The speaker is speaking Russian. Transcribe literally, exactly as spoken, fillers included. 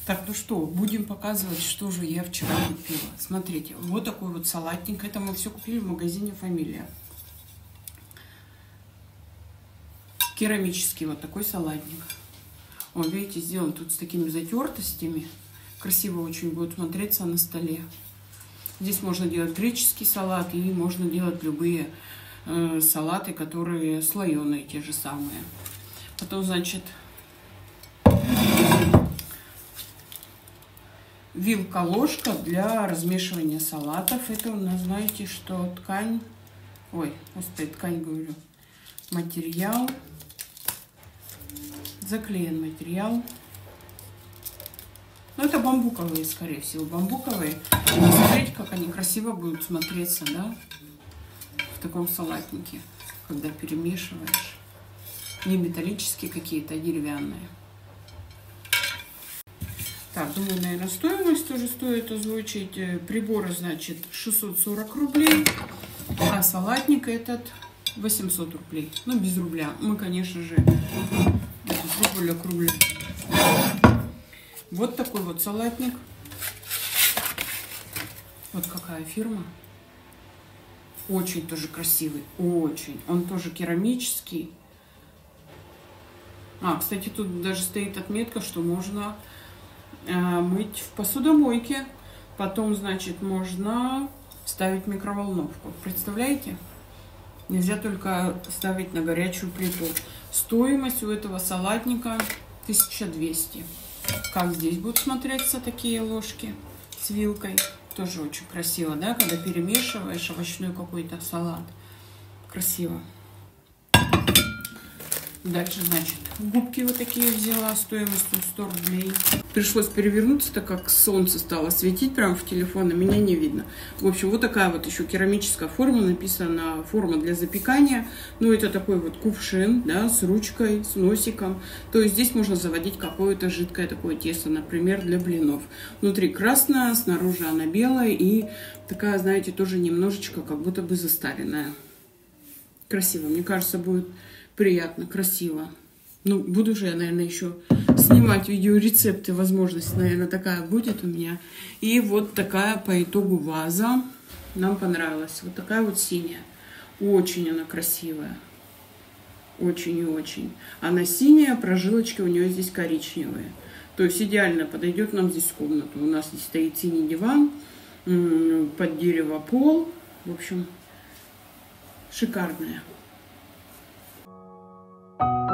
Так, ну что, будем показывать, что же я вчера купила. Смотрите, вот такой вот салатник. Это мы все купили в магазине «Фамилия». Керамический вот такой салатник. Он, видите, сделан тут с такими затертостями. Красиво очень будет смотреться на столе. Здесь можно делать греческий салат и можно делать любые э, салаты, которые слоеные, те же самые. Потом, значит, вилка-ложка для размешивания салатов. Это у нас, знаете, что ткань, ой, господи, ткань говорю, материал, заклеен материал. Ну, это бамбуковые, скорее всего, бамбуковые. И смотрите, как они красиво будут смотреться, да, в таком салатнике, когда перемешиваешь. Не металлические какие-то, а деревянные. Так, думаю, наверное, стоимость тоже стоит озвучить. Приборы, значит, шестьсот сорок рублей, а салатник этот восемьсот рублей. Ну, без рубля. Мы, конечно же, без рубля к рублю. Вот такой вот салатник. Вот какая фирма. Очень тоже красивый. Очень. Он тоже керамический. А, кстати, тут даже стоит отметка, что можно э, мыть в посудомойке. Потом, значит, можно ставить микроволновку. Представляете? Нельзя только ставить на горячую плиту. Стоимость у этого салатника тысяча двести. Как здесь будут смотреться такие ложки с вилкой. Тоже очень красиво, да, когда перемешиваешь овощной какой-то салат. Красиво. Дальше, значит, губки вот такие взяла стоимостью сто рублей. Пришлось перевернуться, так как солнце стало светить прямо в телефон, и меня не видно. В общем, вот такая вот еще керамическая форма. Написана форма для запекания. Ну, это такой вот кувшин, да, с ручкой, с носиком. То есть здесь можно заводить какое-то жидкое такое тесто, например, для блинов. Внутри красная, снаружи она белая и такая, знаете, тоже немножечко как будто бы застаренная. Красиво, мне кажется, будет приятно, красиво. Ну, буду же я, наверное, еще снимать видеорецепты. Возможность, наверное, такая будет у меня. И вот такая по итогу ваза. Нам понравилась. Вот такая вот синяя. Очень она красивая. Очень и очень. Она синяя, прожилочки у нее здесь коричневые. То есть идеально подойдет нам здесь в комнату. У нас здесь стоит синий диван, под дерево пол. В общем, шикарная. Thank you.